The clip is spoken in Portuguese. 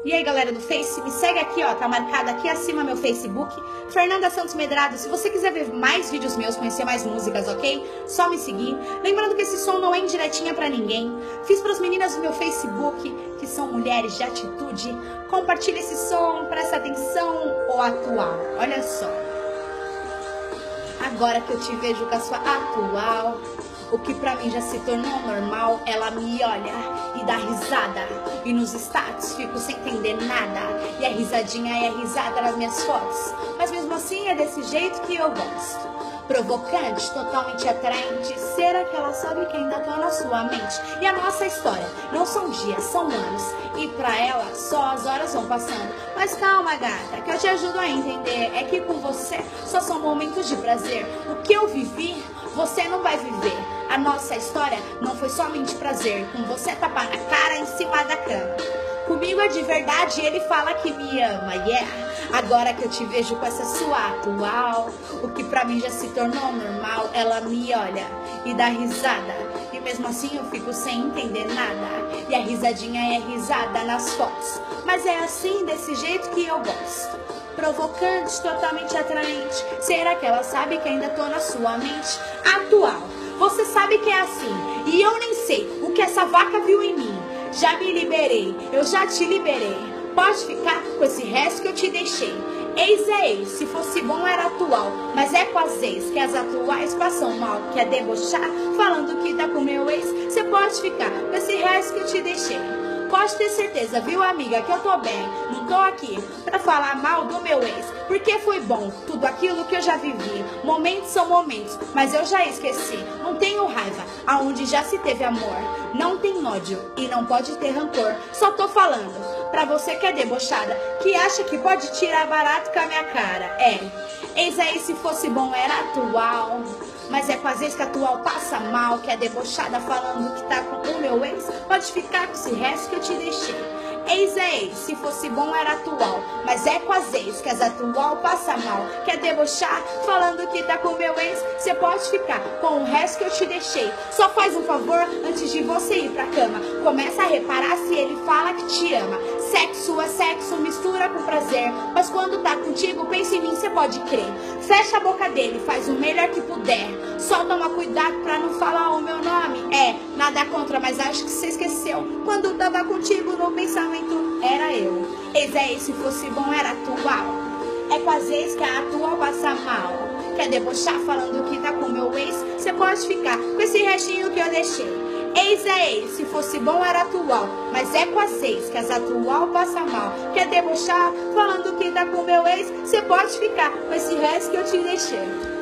E aí galera do Face, me segue aqui, ó, tá marcado aqui acima meu Facebook, Fernanda Santos Medrado. Se você quiser ver mais vídeos meus, conhecer mais músicas, ok? Só me seguir. Lembrando que esse som não é indiretinha pra ninguém. Fiz pras meninas do meu Facebook, que são mulheres de atitude. Compartilha esse som, presta atenção, o atual. Olha só. Agora que eu te vejo com a sua atual, o que pra mim já se tornou normal, ela me olha e dá risada. E nos status fico sem entender nada. E a risadinha é risada nas minhas fotos. Mas mesmo assim é desse jeito que eu gosto. Provocante, totalmente atraente. Será que ela sabe que ainda tô na sua mente? E a nossa história não são dias, são anos. E pra ela só as horas vão passando. Mas calma gata, que eu te ajudo a entender. É que com você só são momentos de prazer. O que eu vivi, você não vai viver. A nossa história não foi somente prazer. Com você tapa na cara em cima da cama. Comigo é de verdade, ele fala que me ama, yeah. Agora que eu te vejo com essa sua atual, o que pra mim já se tornou normal, ela me olha e dá risada. E mesmo assim eu fico sem entender nada. E a risadinha é risada nas fotos. Mas é assim, desse jeito que eu gosto. Provocante, totalmente atraente. Será que ela sabe que ainda tô na sua mente? Atual, você sabe que é assim. E eu nem sei o que essa vaca viu em mim. Já me liberei, eu já te liberei. Pode ficar com esse resto que eu te deixei. Ex é ex, se fosse bom era atual. Mas é com as ex que as atuais passam mal. Quer debochar, falando que tá com meu ex. Cê pode ficar com esse resto que eu te deixei. Pode ter certeza, viu amiga, que eu tô bem. Não tô aqui pra falar mal do meu ex, porque foi bom tudo aquilo que eu já vivi. Momentos são momentos, mas eu já esqueci. Não tenho raiva, aonde já se teve amor. Não tem ódio e não pode ter rancor. Só tô falando pra você que é debochada, que acha que pode tirar barato com a minha cara. Ex aí se fosse bom era atual. Mas é com as ex que a atual passa mal. Que é debochada falando que tá com o meu ex. Pode ficar com esse resto que eu te deixei. Ex é ex, se fosse bom era atual. Mas é com as ex que as atual passa mal. Quer debochar falando que tá com o meu ex. Cê pode ficar com o resto que eu te deixei. Só faz um favor antes de você ir pra cama. Começa a reparar se ele fala que te ama. Sexo é sexo, mistura com prazer. Mas quando tá contigo, pensa em mim, cê pode crer. Fecha a boca dele, faz o melhor que puder. Só toma cuidado pra não falar o meu nome. Nada contra, mas acho que cê esqueceu. Quando tava contigo no pensamento era eu. Ex é ex, se fosse bom era atual. É com as ex que a atual passa mal. Quer debochar falando que tá com meu ex. Cê pode ficar com esse restinho que eu deixei. Ex é ex, se fosse bom era atual. Mas é com as ex que as atual passa mal. Quer debochar falando que tá com meu ex. Cê pode ficar com esse resto que eu te deixei.